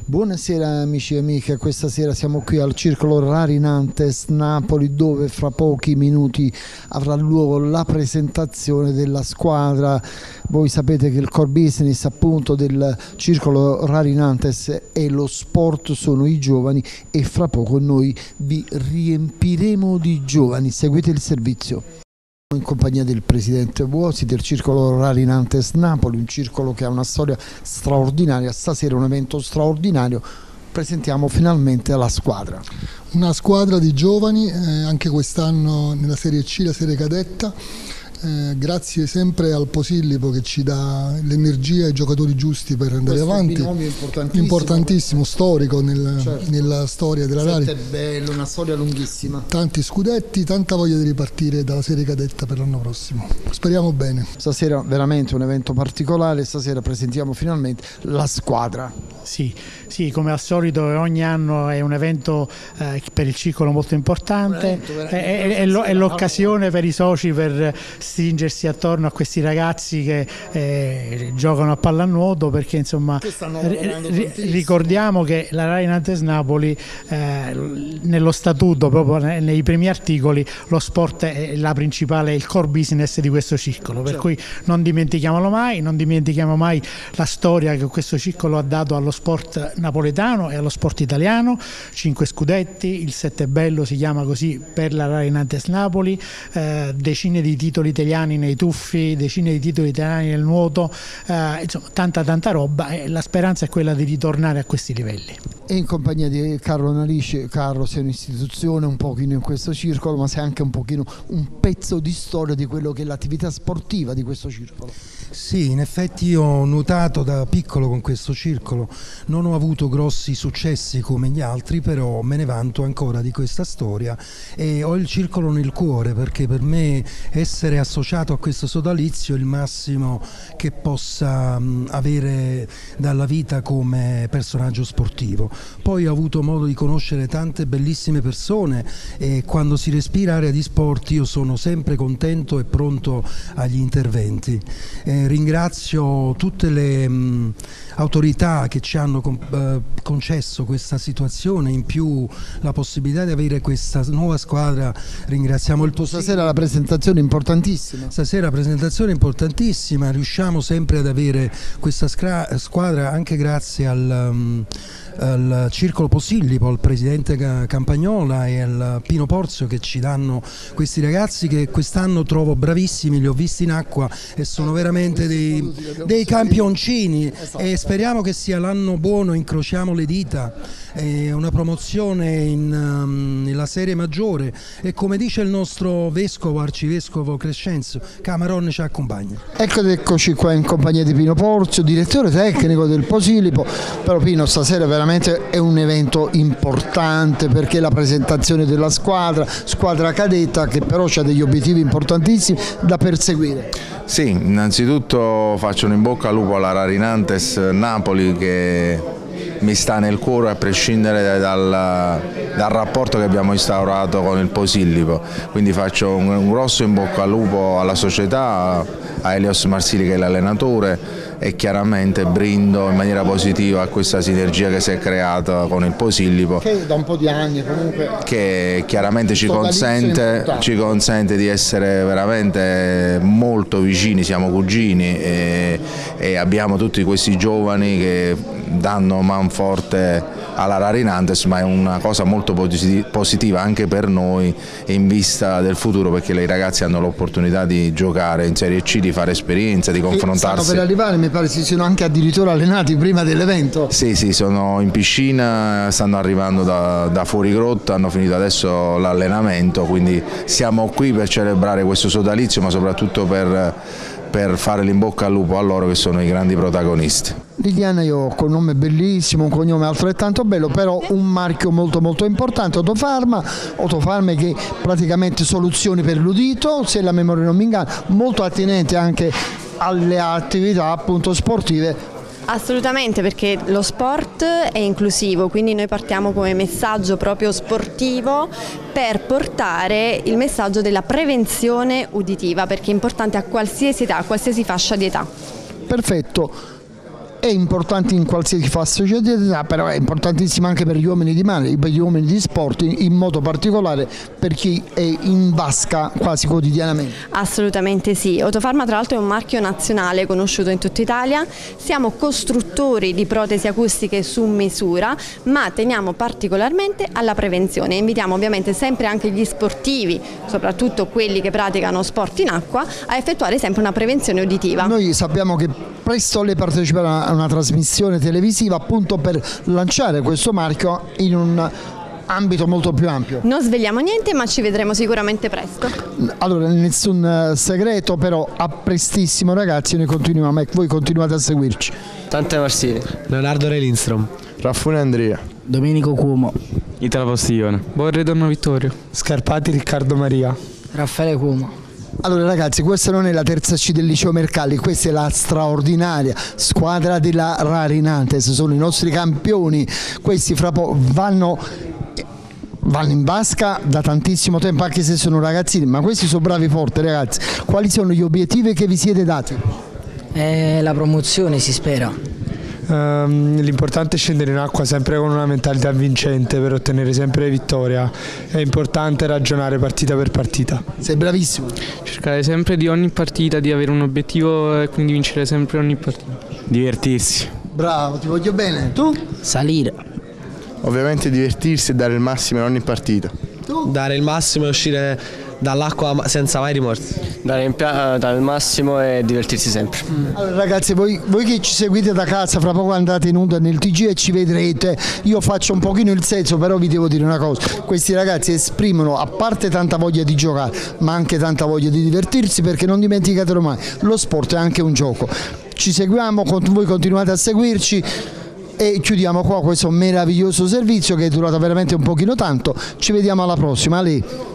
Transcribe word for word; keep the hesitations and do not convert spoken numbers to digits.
Buonasera amici e amiche, questa sera siamo qui al Circolo Rari Nantes Napoli, dove fra pochi minuti avrà luogo la presentazione della squadra. Voi sapete che il core business appunto del Circolo Rari Nantes è lo sport, sono i giovani, e fra poco noi vi riempiremo di giovani. Seguite il servizio. In compagnia del presidente Buosi del Circolo Rari Nantes Napoli, un circolo che ha una storia straordinaria. Stasera un evento straordinario, presentiamo finalmente la squadra. Una squadra di giovani, eh, anche quest'anno nella Serie C, la Serie Cadetta. Eh, grazie sempre al Posillipo che ci dà l'energia e i giocatori giusti per andare Questo avanti. Importantissimo, importantissimo storico nel, certo. nella storia della Rari. È bello, una storia lunghissima. Tanti scudetti, tanta voglia di ripartire dalla Serie Cadetta per l'anno prossimo. Speriamo bene. Stasera veramente un evento particolare, stasera presentiamo finalmente la squadra. Sì, sì, come al solito ogni anno è un evento eh, per il circolo molto importante, è, è, è l'occasione per i soci per stringersi attorno a questi ragazzi che eh, giocano a pallanuoto, perché insomma ri ricordiamo che la Rari Nantes Napoli eh, nello statuto, proprio nei primi articoli, lo sport è la principale, il core business di questo circolo, per certo. cui non dimentichiamolo mai, non dimentichiamo mai la storia che questo circolo ha dato allo sport napoletano e allo sport italiano. Cinque scudetti, il Sette Bello si chiama così per la Rari Nantes Napoli, eh, decine di titoli italiani nei tuffi, decine di titoli italiani nel nuoto, eh, insomma tanta tanta roba, e la speranza è quella di ritornare a questi livelli. E in compagnia di Carlo Nalisce. Carlo, sei un'istituzione un pochino in questo circolo, ma sei anche un pochino un pezzo di storia di quello che è l'attività sportiva di questo circolo. Sì, in effetti io ho nuotato da piccolo con questo circolo, non ho avuto grossi successi come gli altri, però me ne vanto ancora di questa storia e ho il circolo nel cuore, perché per me essere associato a questo sodalizio è il massimo che possa mh, avere dalla vita come personaggio sportivo. Poi ho avuto modo di conoscere tante bellissime persone e quando si respira area di sport io sono sempre contento e pronto agli interventi. Eh, ringrazio tutte le mh, autorità che ci hanno con, eh, concesso questa situazione, in più la possibilità di avere questa nuova squadra. Ringraziamo il Posillipo. Stasera la presentazione importantissima. Stasera presentazione importantissima, riusciamo sempre ad avere questa squadra anche grazie al um, al Circolo Posillipo, al presidente Campagnola e al Pino Porzio, che ci danno questi ragazzi che quest'anno trovo bravissimi, li ho visti in acqua e sono veramente dei, dei campioncini, e speriamo che sia l'anno buono, incrociamo le dita, è una promozione in, um, nella serie maggiore e come dice il nostro vescovo, arcivescovo Crescenzo, Camarone ci accompagna. Ecco, eccoci qua in compagnia di Pino Porzio, direttore tecnico del Posillipo. Però Pino, stasera veramente è un evento importante, perché la presentazione della squadra, squadra cadetta, che però ha degli obiettivi importantissimi da perseguire. Sì, innanzitutto faccio un in bocca al lupo alla Rari Nantes Napoli, che mi sta nel cuore a prescindere dal, dal rapporto che abbiamo instaurato con il Posillipo, quindi faccio un, un grosso in bocca al lupo alla società, a Elios Marsili che è l'allenatore, e chiaramente brindo in maniera positiva a questa sinergia che si è creata con il Posillipo, che da un po' di anni comunque che chiaramente ci consente, ci consente di essere veramente molto vicini, siamo cugini e, e abbiamo tutti questi giovani che danno man forte alla Rari Nantes, ma è una cosa molto positiva anche per noi in vista del futuro, perché i ragazzi hanno l'opportunità di giocare in Serie C, di fare esperienza, di confrontarsi. Stanno per arrivare, mi pare si siano anche addirittura allenati prima dell'evento. Sì, sì, sono in piscina, stanno arrivando da, da fuori grotta, hanno finito adesso l'allenamento, quindi siamo qui per celebrare questo sodalizio, ma soprattutto per, per fare l'in bocca al lupo a loro, che sono i grandi protagonisti. Liliana, io con un nome bellissimo, un cognome altrettanto bello, però un marchio molto molto importante, Otofarma, Otofarma che praticamente soluzioni per l'udito, se la memoria non mi inganna, molto attinente anche alle attività appunto sportive. Assolutamente, perché lo sport è inclusivo, quindi noi partiamo come messaggio proprio sportivo per portare il messaggio della prevenzione uditiva, perché è importante a qualsiasi età, a qualsiasi fascia di età. Perfetto. è importante in qualsiasi fascia di età, però è importantissimo anche per gli uomini di mare, per gli uomini di sport, in, in modo particolare per chi è in vasca quasi quotidianamente. Assolutamente sì, Otofarma tra l'altro è un marchio nazionale conosciuto in tutta Italia, siamo costruttori di protesi acustiche su misura, ma teniamo particolarmente alla prevenzione. Invitiamo ovviamente sempre anche gli sportivi, soprattutto quelli che praticano sport in acqua, a effettuare sempre una prevenzione uditiva. Noi sappiamo che presto lei parteciperà a una trasmissione televisiva appunto per lanciare questo marchio in un ambito molto più ampio. Non svegliamo niente, ma ci vedremo sicuramente presto. Allora, nessun segreto, però a prestissimo ragazzi, noi continuiamo, voi continuate a seguirci. Tante Marsini, Leonardo Re Lindstrom, Raffone Andrea, Domenico Cuomo, Italo Postiglione, Borre Donna Vittorio, Scarpati Riccardo Maria, Raffaele Cuomo. Allora ragazzi, questa non è la terza C del liceo Mercalli, questa è la straordinaria squadra della Rari Nantes, sono i nostri campioni, questi fra poco vanno, vanno in vasca da tantissimo tempo anche se sono ragazzini, ma questi sono bravi forti ragazzi. Quali sono gli obiettivi che vi siete dati? Eh, la promozione si spera. Um, l'importante è scendere in acqua sempre con una mentalità vincente per ottenere sempre vittoria, è importante ragionare partita per partita. Sei bravissimo. Cercare sempre di ogni partita di avere un obiettivo e quindi vincere sempre ogni partita. divertirsi. Bravo, ti voglio bene. Tu? Salire. Ovviamente divertirsi e dare il massimo in ogni partita. Tu? Dare il massimo e uscire dall'acqua senza mai rimorsi. Dare il, dare il massimo e divertirsi sempre. Allora ragazzi, voi, voi che ci seguite da casa, fra poco andate in onda nel T G e ci vedrete. Io faccio un pochino il senso, però vi devo dire una cosa: questi ragazzi esprimono, a parte tanta voglia di giocare, ma anche tanta voglia di divertirsi, perché non dimenticatelo mai, lo sport è anche un gioco. Ci seguiamo, voi continuate a seguirci e chiudiamo qua questo meraviglioso servizio che è durato veramente un pochino tanto. Ci vediamo alla prossima. A lei.